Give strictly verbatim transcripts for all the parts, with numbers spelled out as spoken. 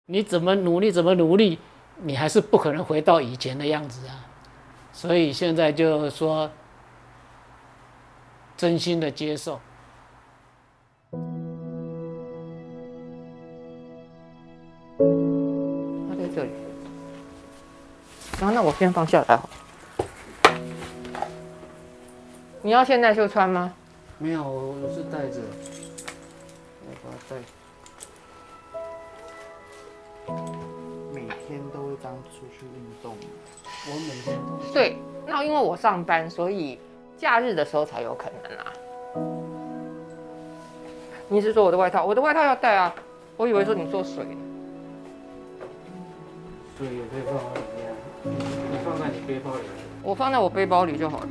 你怎么努力怎么努力，你还是不可能回到以前的样子啊。所以现在就说，真心的接受。 它在这里。然后那我先放下来好。你要现在就穿吗？ 没有，我我是带着，我把它带。 每天都会这样出去运动。 我每天都。 对，那因为我上班，所以假日的时候才有可能啊。你是说我的外套？我的外套要带啊。我以为说你说水。 水也可以放在里面，你放在你背包里。 我放在我背包里就好了。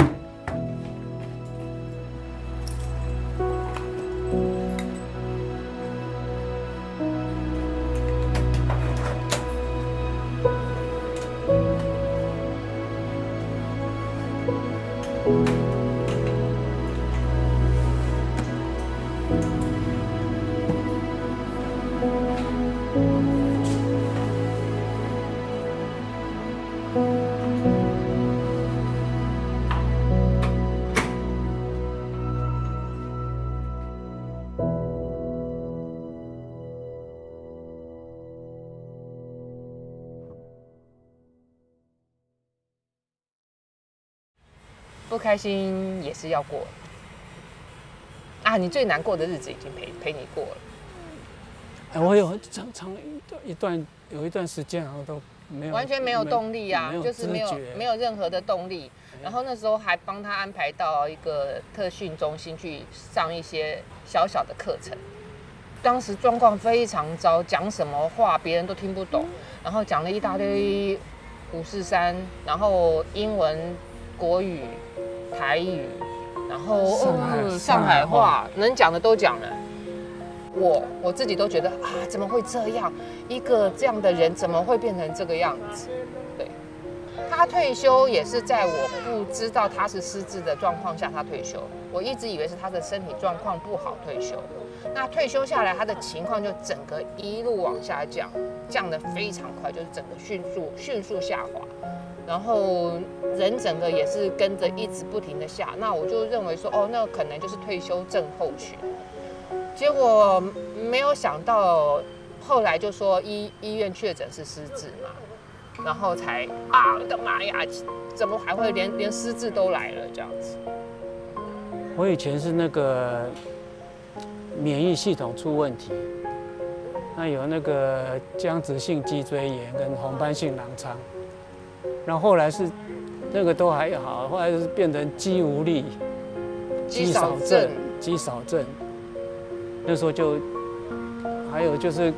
不开心也是要过啊！你最难过的日子已经陪陪你过了。 哎，我有长长一段有一段时间，然后都没有完全没有动力啊， 没就是没有没有任何的动力。然后那时候还帮他安排到一个特训中心去上一些小小的课程。当时状况非常糟，讲什么话别人都听不懂，然后讲了一大堆五四三，然后英文、国语、台语，然后上海、 嗯、上海话能讲的都讲了。我我自己都觉得啊，怎么会这样？一个这样的人怎么会变成这个样子？对，他退休也是在我不知道他是失智的状况下他退休，我一直以为是他的身体状况不好退休。那退休下来，他的情况就整个一路往下降，降得非常快，就是整个迅速迅速下滑。然后人整个也是跟着一直不停的下，那我就认为说，哦，那可能就是退休症候群。结果没有想到，后来就说医医院确诊是失智嘛，然后才啊，我的妈呀，怎么还会连连失智都来了这样子？ 我以前是那个免疫系统出问题，那有那个僵直性脊椎炎跟红斑性狼疮。然后后来是那个都还好，后来就是变成肌无力、 肌少症、 肌少症。那时候就还有就是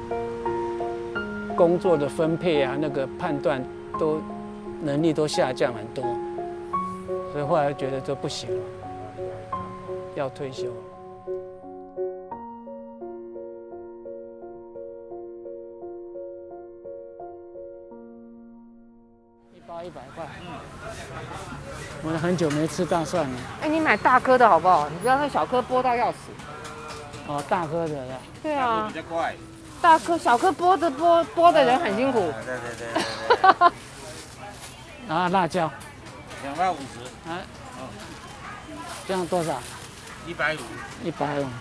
工作的分配啊，那个判断都能力都下降很多，所以后来觉得这不行了，要退休。一百块，我很久没吃大蒜了。 哎，你买大颗的好不好？你知道那小颗剥到要死。 哦，大颗的呀。 对啊。 比较快。 大颗、小颗剥的剥剥的人很辛苦。 对对对对对。 然后辣椒。 两百五十。 啊。这样多少？ 一百五。 一百五。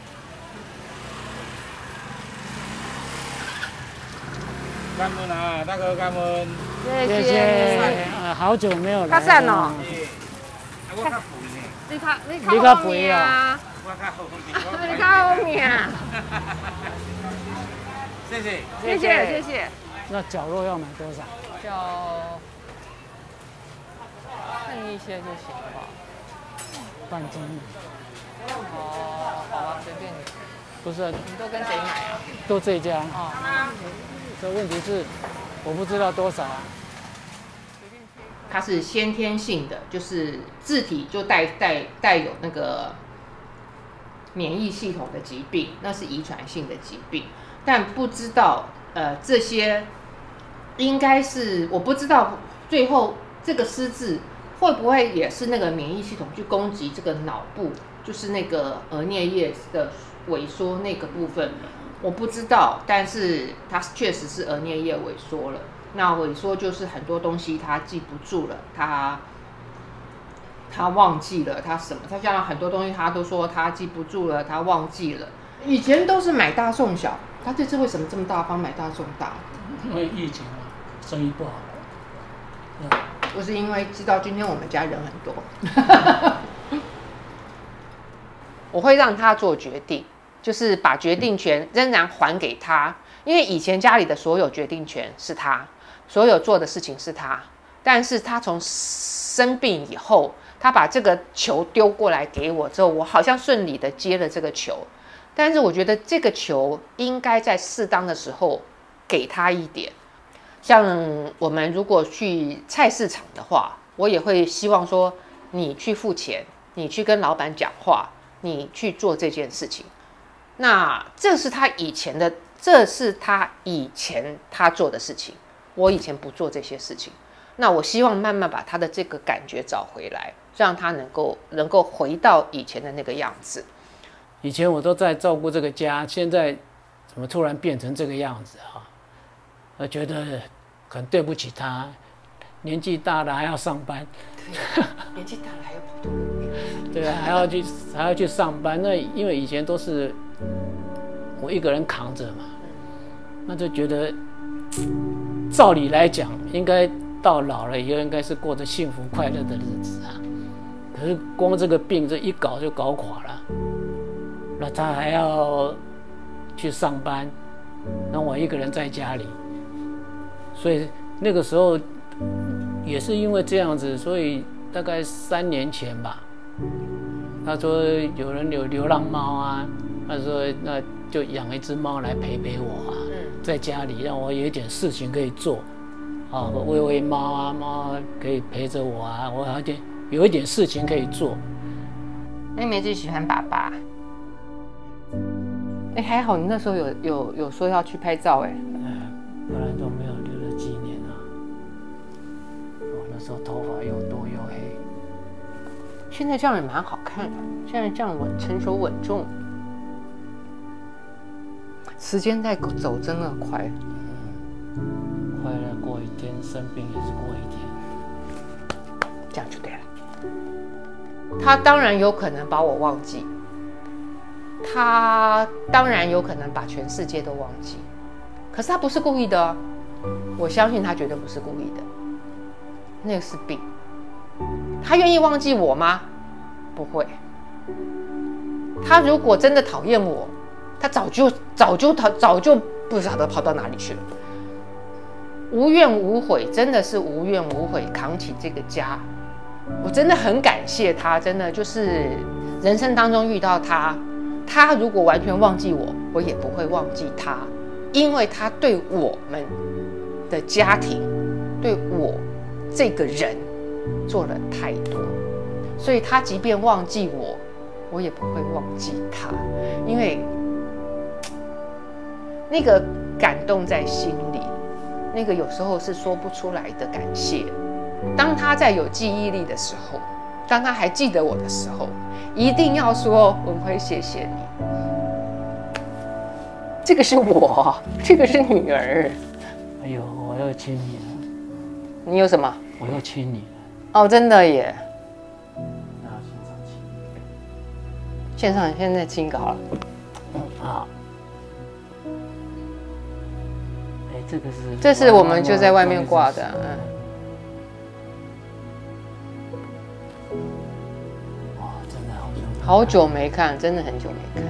感恩啊，大哥感恩。 谢谢。 呃，好久没有来。 较赞哦。 我较肥呢。 你较你你较肥啊？ 我较好命。 你较好命。 谢谢。 谢谢谢谢。 那绞肉要买多少？ 就剩一些就行了吧。 半斤。 哦，好啊，随便你。 不是。 你都跟谁买啊？ 都这家。 哦。 这问题是，我不知道多少啊。 它是先天性的，就是自体就带带带有那个免疫系统的疾病，那是遗传性的疾病。但不知道，呃，这些应该是我不知道，最后这个失智会不会也是那个免疫系统去攻击这个脑部，就是那个额颞叶的萎缩那个部分。 我不知道，但是他确实是额颞叶萎缩了。那萎缩就是很多东西他记不住了，他他忘记了，他什么？他像很多东西他都说他记不住了，他忘记了。以前都是买大送小，他这次为什么这么大方买大送大？ 因为疫情嘛，生意不好。 不是因为知道今天我们家人很多，我会让他做决定，就是把决定权仍然还给他，因为以前家里的所有决定权是他，所有做的事情是他，但是他从生病以后，他把这个球丢过来给我之后，我好像顺利的接了这个球，但是我觉得这个球应该在适当的时候给他一点。像我们如果去菜市场的话，我也会希望说，你去付钱，你去跟老板讲话，你去做这件事情。那这是他以前的，这是他以前他做的事情。我以前不做这些事情，那我希望慢慢把他的这个感觉找回来，让他能够能够回到以前的那个样子。 以前我都在照顾这个家，现在怎么突然变成这个样子啊？我觉得很对不起他，年纪大了还要上班， 对，年纪大了还要跑多路， 对啊，还要去还要去上班。那因为以前都是我一个人扛着嘛，那就觉得照理来讲，应该到老了以后应该是过着幸福快乐的日子啊。可是光这个病这一搞就搞垮了，那他还要去上班，那我一个人在家里。所以那个时候也是因为这样子，所以大概三年前吧，他说有人有流浪猫啊，他说那就养一只猫来陪陪我啊，在家里让我有一点事情可以做，啊，喂喂猫啊，猫可以陪着我啊，我有点有一点事情可以做。 那梅子喜欢爸爸，哎，还好你那时候有有有说要去拍照哎， 不然都没有留了纪念啊。我那时候头发又多又黑。 现在这样也蛮好看的，现在这样稳成熟稳重。时间在走，真的快。 嗯，快乐过一天，生病也是过一天。 这样就对了。他当然有可能把我忘记，他当然有可能把全世界都忘记。可是他不是故意的哦，我相信他绝对不是故意的，那个是病。他愿意忘记我吗？不会。他如果真的讨厌我，他早就早就早早就不晓得跑到哪里去了。无怨无悔，真的是无怨无悔扛起这个家。我真的很感谢他，真的就是人生当中遇到他，他如果完全忘记我，我也不会忘记他。因为他对我们的家庭，对我这个人做了太多，所以他即便忘记我，我也不会忘记他，因为那个感动在心里，那个有时候是说不出来的感谢。当他在有记忆力的时候，当他还记得我的时候，一定要说文辉谢谢你。这个是我，这个是女儿。 哎呦，我又亲你了。 你有什么？ 我又亲你了。 哦，真的耶！ 那现场亲。 线上现在亲稿了。 嗯，好。哎，这个是。 这是我们就在外面挂的，嗯。 哇，真的好久。 好久没看，真的很久没看。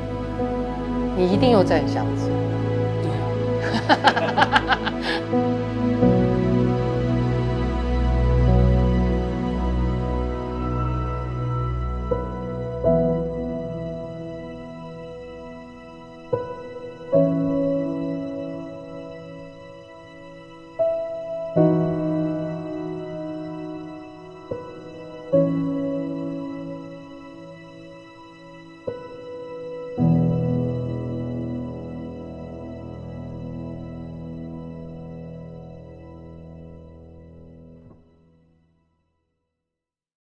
你一定有这样子。 对啊。